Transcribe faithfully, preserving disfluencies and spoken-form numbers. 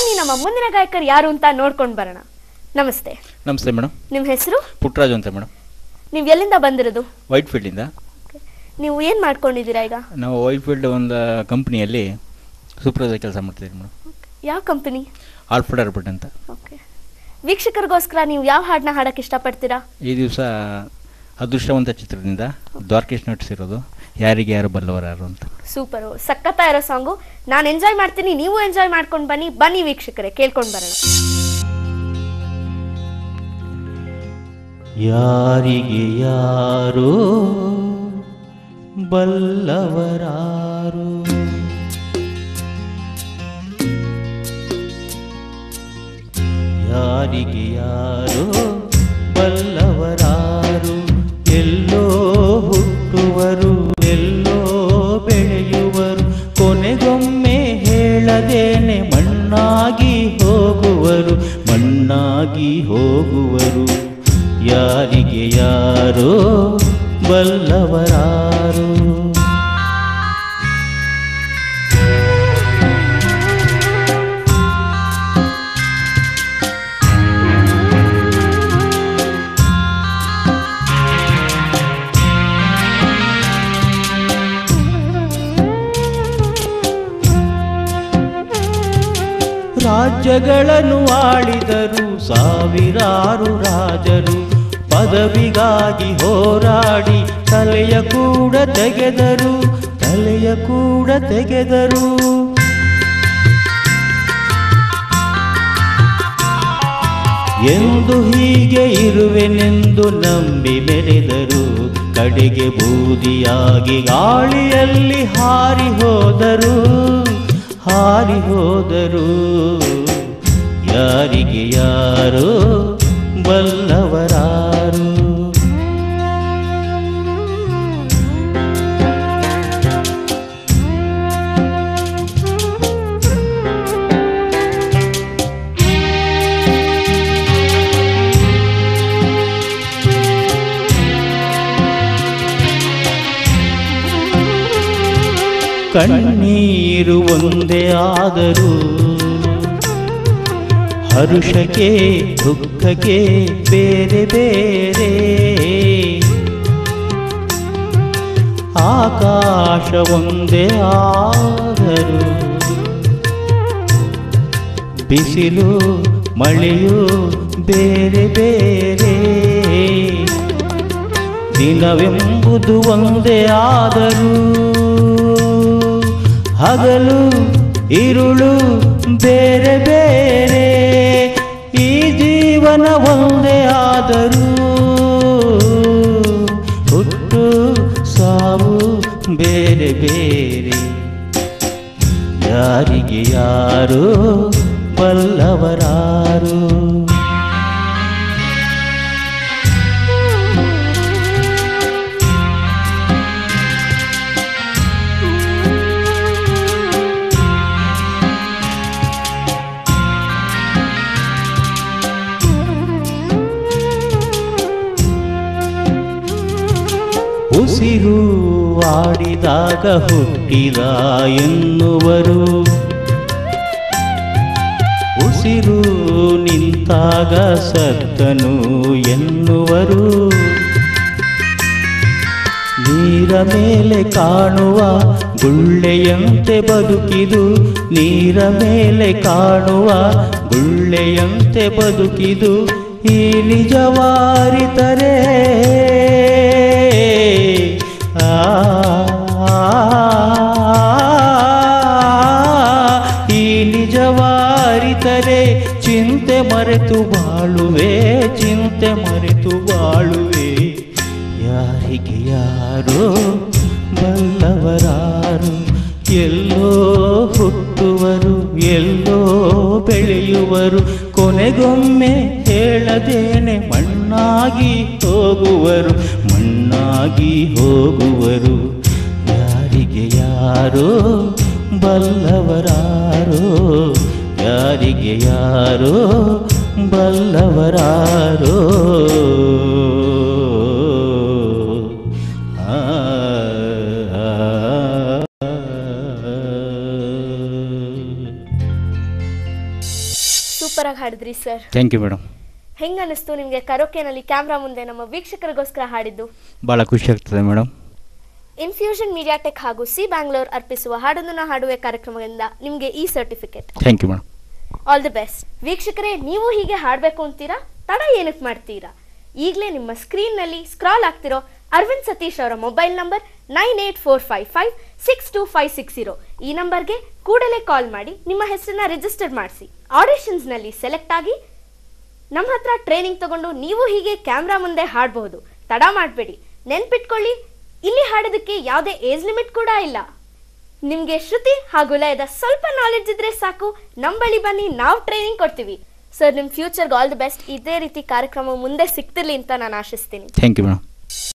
ಬನ್ನಿ ನಮ್ಮ ಮುಂದಿನ ಗಾಯಕರು ಯಾರು ಅಂತ ನೋಡ್ಕೊಂಡು ಬರೋಣ. ನಮಸ್ತೆ. ನಮಸ್ತೆ ಮೇಡಮ್. ನಿಮ್ಮ ಹೆಸರು? ಪುಟ್ಟರಾಜು ಅಂತ ಮೇಡಮ್. ನೀವು ಎಲ್ಲಿಂದ ಬಂದಿರೋದು? ವೈಟ್ ಫೀಲ್ಡಿಂದ. ನೀವು ಏನು ಮಾಡ್ಕೊಂಡಿದ್ದೀರಾ ಈಗ? ನಾವು ವೈಟ್ ಫೀಲ್ಡ್ ಒಂದು ಕಂಪ್ನಿಯಲ್ಲಿ ಸೂಪರ್ವೈಸರ್ ಕೆಲಸ ಮಾಡ್ತಿದ್ದೀವಿ ಮೇಡಮ್. ಯಾವ ಕಂಪನಿ? ಆಲ್ಫ್ರೆಡ್ ಏರ್ಪೋರ್ಟ್ ಅಂತ. ಓಕೆ. ವೀಕ್ಷಕರಿಗೋಸ್ಕರ ನೀವು ಯಾವ ಹಾಡನ್ನ ಹಾಡಕ್ಕೆ ಇಷ್ಟಪಡ್ತೀರಾ? ಈ ದಿವಸ ಅದೃಷ್ಟವಂತ ಚಿತ್ರದಿಂದ ದ್ವಾರಕೇಶ್ ನಟಿಸಿರೋದು ಯಾರಿಗೆ ಯಾರು ಬಲ್ಲವರಾರು ಅಂತ. ಸೂಪರ್, ಸಖತ್ತ ಇರೋ ಸಾಂಗು. ನಾನು ಎಂಜಾಯ್ ಮಾಡ್ತೀನಿ, ನೀವು ಎಂಜಾಯ್ ಮಾಡ್ಕೊಂಡು ಬನ್ನಿ. ಬನ್ನಿ ವೀಕ್ಷಕರೇ, ಕೇಳ್ಕೊಂಡು ಬರೋಣ. ಯಾರಿಗೆ ಯಾರೋ ಬಲ್ಲವರಾರು, ಯಾರಿಗೆ ಯಾರೋ ಬಲ್ಲವರಾರು, ಎಲ್ಲೋ ಹುಟ್ಟುವರು ಎಲ್ಲೋ ಬೆಳೆಯುವರು, ಕೊನೆಗೊಮ್ಮೆ ಹೇಳದೇನೆ ಮಣ್ಣಾಗಿ ಹೋಗುವರು ಮಣ್ಣಾಗಿ ಹೋಗುವರು. ಯಾರಿಗೆ ಯಾರೋ ಬಲ್ಲವರಾರು. ರಾಜ್ಯಗಳನ್ನು ಆಳಿದರು ಸಾವಿರಾರು ರಾಜರು, ಪದವಿಗಾಗಿ ಹೋರಾಡಿ ತಲೆಯ ಕೂಡ ತೆಗೆದರು ತಲೆಯ ಕೂಡ ತೆಗೆದರು. ಎಂದು ಹೀಗೆ ಇರುವೆನೆಂದು ನಂಬಿ ಮೆರೆದರು, ಕಡೆಗೆ ಬೂದಿಯಾಗಿ ಗಾಳಿಯಲ್ಲಿ ಹಾರಿ ಹೋದರು ಹಾರಿ ಹೋದರು. ಯಾರಿಗೆ ಯಾರೋ ಬಲ್ಲವರಾರು. ಕಣ್ಣೀರು ಒಂದೇ ಆದರೂ ಹರುಷಕ್ಕೆ ದುಃಖಕ್ಕೆ ಬೇರೆ ಬೇರೆ, ಆಕಾಶ ಒಂದೇ ಆದರೂ ಬಿಸಿಲು ಮಳೆಯು ಬೇರೆ ಬೇರೆ, ದಿನವೆಂಬುದು ಒಂದೇ ಆದರೂ ಹಗಲು ಇರುಳು ಬೇರೆ ಬೇರೆ, ಈ ಜೀವನ ಒಂದೇ ಆದರೂ ಹುಟ್ಟು ಸಾವು ಬೇರೆ ಬೇರೆ. ಯಾರಿಗೆ ಯಾರೋ ಬಲ್ಲವರಾರು. ಉಸಿರು ಆಡಿದಾಗ ಹುಟ್ಟಿದ ಎನ್ನುವರು, ಉಸಿರು ನಿಂತಾಗ ಸತ್ತನು ಎನ್ನುವರು. ನೀರ ಮೇಲೆ ಕಾಣುವ ಗುಳ್ಳೆಯಂತೆ ಬದುಕಿದು, ನೀರ ಮೇಲೆ ಕಾಣುವ ಗುಳ್ಳೆಯಂತೆ ಬದುಕಿದು, ಈ ನಿಜವಾರಿತರೆ ಈ ನಿಜವಾರಿತರೆ ಚಿಂತೆ ಮರೆತು ಬಾಳುವೆ ಚಿಂತೆ ಮರೆತು ಬಾಳುವೆ. ಯಾರಿಗೆ ಯಾರೋ ಬಲ್ಲವರಾರು, ಎಲ್ಲೋ ಹುಟ್ಟುವರು ಎಲ್ಲೋ ಬೆಳೆಯುವರು, ಕೊನೆಗೊಮ್ಮೆ ಹೇಳದೇನೆ ಮಣ್ಣಾಗಿ ಹೋಗುವರು ಮಣ್ಣಾಗಿ ಹೋಗುವರು. ಯಾರಿಗೆ ಯಾರೋ ಬಲ್ಲವರಾರೋ, ಯಾರಿಗೆ ಯಾರೋ ಬಲ್ಲವರಾರೋ. ಸೂಪರ್ ಆಗಿ ಹಾಡಿದ್ರಿ ಸರ್. Thank you madam. ಹೆಂಗ ಅನಿಸ್ತು ನಿಮಗೆ ಕರೋಕೆನಲ್ಲಿ ಕ್ಯಾಮ್ರಾ ಮುಂದೆ ನಮ್ಮ ವೀಕ್ಷಕರಿಗೋಸ್ಕರ ಹಾಡಿದ್ದು? ಭಾಳ ಖುಷಿ ಆಗ್ತದೆ ಮೇಡಮ್. ಇನ್ಫ್ಯೂಷನ್ ಮೀಡಿಯಾಟೆಕ್ ಹಾಗೂ ಸಿ ಬ್ಯಾಂಗ್ಳೂರ್ ಅರ್ಪಿಸುವ ಹಾಡನ್ನು ಹಾಡುವ ಕಾರ್ಯಕ್ರಮದಿಂದ ನಿಮಗೆ ಈ certificate. Thank you madam. All the best. ವೀಕ್ಷಕರೇ, ನೀವು ಹೀಗೆ ಹಾಡಬೇಕು ಅಂತೀರಾ? ತಡ ಏನಕ್ಕೆ ಮಾಡ್ತೀರಾ? ಈಗಲೇ ನಿಮ್ಮ ಸ್ಕ್ರೀನ್ನಲ್ಲಿ ಸ್ಕ್ರಾಲ್ ಆಗ್ತಿರೋ ಅರವಿಂದ್ ಸತೀಶ್ ಅವರ mobile number nine eight four five five six two five six zero ಈ ನಂಬರ್ಗೆ ಕೂಡಲೇ ಕಾಲ್ ಮಾಡಿ ನಿಮ್ಮ ಹೆಸರನ್ನ ರಿಜಿಸ್ಟರ್ ಮಾಡಿಸಿ. ಆಡಿಷನ್ಸ್ನಲ್ಲಿ ಸೆಲೆಕ್ಟ್ ಆಗಿ ನಮ್ಮ ಹತ್ರ ಟ್ರೈನಿಂಗ್ ತಗೊಂಡು ನೀವು ಹೀಗೆ ಕ್ಯಾಮ್ರಾ ಮುಂದೆ ಹಾಡಬಹುದು. ತಡ ಮಾಡಬೇಡಿ. ನೆನ್ಪಿಟ್ಕೊಳ್ಳಿ, ಇಲ್ಲಿ ಹಾಡೋದಕ್ಕೆ ಯಾವುದೇ ಏಜ್ ಲಿಮಿಟ್ ಕೂಡ ಇಲ್ಲ. ನಿಮಗೆ ಶ್ರುತಿ ಹಾಗೂ ಲಯದ ಸ್ವಲ್ಪ ನಾಲೆಡ್ಜ್ ಇದ್ರೆ ಸಾಕು, ನಮ್ಮ ಬಳಿ ಬನ್ನಿ, ನಾವು ಟ್ರೈನಿಂಗ್ ಕೊಡ್ತೀವಿ. ಸರ್, ನಿಮ್ಮ ಫ್ಯೂಚರ್ಗೆ ಆಲ್ ದಿ ಬೆಸ್ಟ್. ಇದೇ ರೀತಿ ಕಾರ್ಯಕ್ರಮ ಮುಂದೆ ಸಿಗ್ತಿರ್ಲಿ ಅಂತ ನಾನು ಆಶಿಸ್ತೀನಿ. Thank you madam.